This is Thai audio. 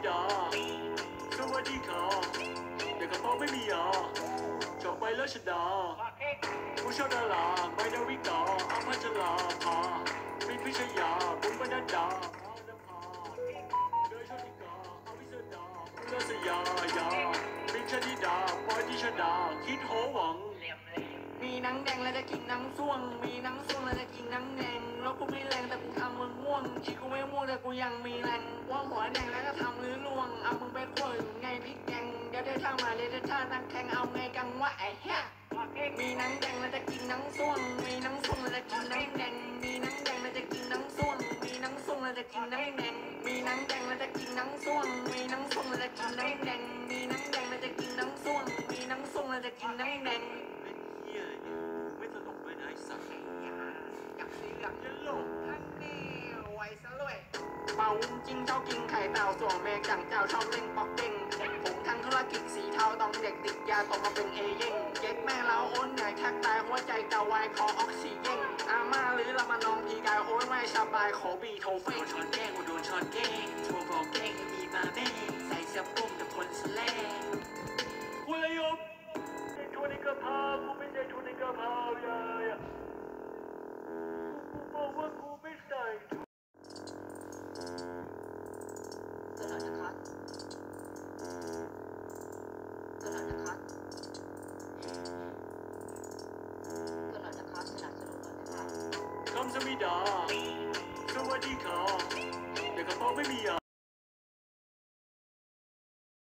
ดาสวัสดีค่ะเด็กกระเป๋าไม่มีอ่ะจบไปแล้วชดาผู้ชอบดาราไม่ดาวิกาอัมพัชราภามิตรพิชยาบุญบรรดาพานภาเดยชติกาอวิสดาบุรสยายามิชดิดาปอยติชดาคิดโหวังมีหนังแดงแล้วจะกินหนังส้วงมีหนังส้วงแล้วจะกินหนังแดงแล้วกูไม่แรงแต่กูทำมึงง่วงชีกูไม่ม่วงแต่กูยังมีแรงว่าหัวแดงแล้วก็ทำลื้อล่วงเอามึงไปคั่วอยู่ไงพริกแกงเดี๋ยวได้ท่ามาเลยได้ท่านักแข่งเอาไงกังวะไอ้เหี้ยมีหนังแดงแล้วจะกินหนังส้วงมีหนังส้วงแล้วจะกินหนังแดงมีหนังแดงแล้วจะกินหนังส้วงมีหนังส้วงแล้วจะกินหนังแดงมีหนังแดงแล้วจะกินหนังส้วงมีหนังส้วงแล้วจะกินหนังแดงมีหนังแดงแล้วจะกินหนังส้วงมีหนังส้วงแล้วจะกินหนังแดงเฮียไม่ตลกเลยนะไอ้สัตว์อยากสีเหลืองจะหลงท่านแน่ไว้ซะเลยเป่าจริงชอบกินไข่เต่าส่วนแมงจังเจ้าชอบเล่นป๊อกเด้งผมทั้งธุรกิจสีเทาต้องเด็กติดยาตกมาเป็นเอเย่งเย็ดแม่เราโอนเหนื่อยแทบตายหัวใจเกาวายคอออกซิเจนอาม่าหรือละมานองพีกายโอ้ยไม่สบายขอบีโทเฟ่ช้อนแกงกูโดนช้อนแกงโทรบอกแกงมีมาแม่ใส่เสื้อปุ้มแต่คนสแลงคุยยบทุนกระเพรากูไม่ใช่ทุนกระเพราเลยกูบอกว่ากูไม่ใส่เกิดอะไรนะครับเกิดอะไรนะครับเกิดอะไรนะครับสนับสนุนก่อนนะครับคำสมิดาสวัสดีค่ะเด็กกระเป๋าไม่มีอ่ะ